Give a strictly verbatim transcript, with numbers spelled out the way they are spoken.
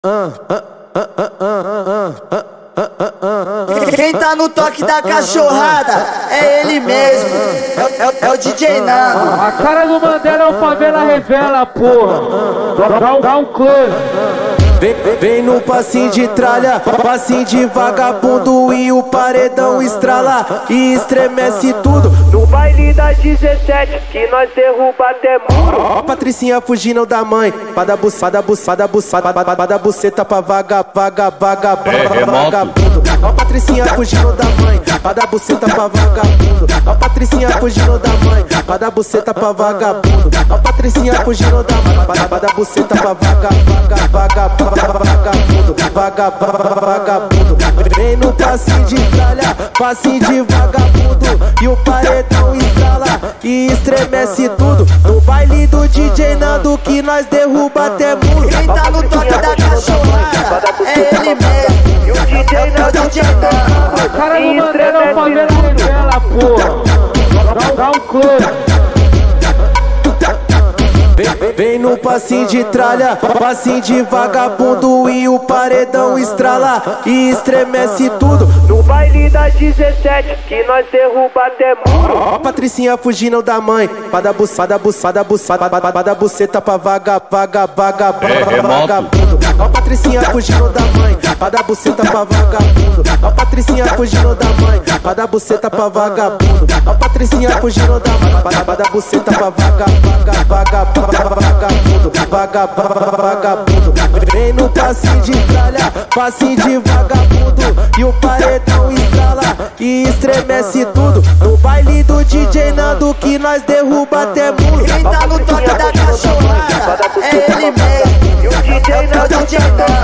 Quem tá no toque da cachorrada é ele mesmo, é, é, é o D J Nando. A cara do Mandela é o Favela Revela, porra. Dá um, dá um close. Vem, vem no passinho de tralha, passinho de vagabundo e o paredão estrala e estremece tudo. No baile da dezessete que nós derruba até muro. Ó Patricinha fugindo da mãe, pra dar buçada, buçada, buçada, pra dar buceta pra vaga, vaga, vaga, vaga, vagabundo. Ó Patricinha fugindo da mãe, pra dar buceta pra vagabundo. Ó Patricinha fugindo da mãe, pra dar buceta pra vagabundo. Ó Patricinha fugindo da mãe, pra dar buceta pra vaga, vaga, vaga, vagabundo, vaga, vagabundo. Vem no passinho de tralha, passinho de vagabundo e o paredão estrala e estremece tudo. No baile do D J Nando que nós derruba até muro. Quem tá no toque da cachorrada é ele mesmo, E o D J é o D J Nando. A cara do Mandela é o Favela Revela, porra. Dá, dá um close. Vem, vem no passinho de tralha, passinho de vagabundo e o paredão estrala e estremece tudo. No baile da dezessete que nós derruba até muro. Ó Patricinha fugindo da mãe, pra dar buçada, buçada, buçada, pra dar buceta pra vaga, vaga, vaga, vagabundo. Ó Patricinha fugindo da mãe, pra dar buceta pra vagabundo. Ó Patricinha fugindo da mãe, pra dar buceta pra vagabundo. Ó Patricinha fugindo da mãe, pra dar buceta pra vaga, vaga, vaga, vagabundo, vaga, vagabundo. Vem no passinho de tralha, passinho de vagabundo e o paredão estrala e estremece tudo. No baile do D J Nando que nós derruba até muro. Quem tá no toque da cachorrada é ele mesmo, E o D J é o D J Nando.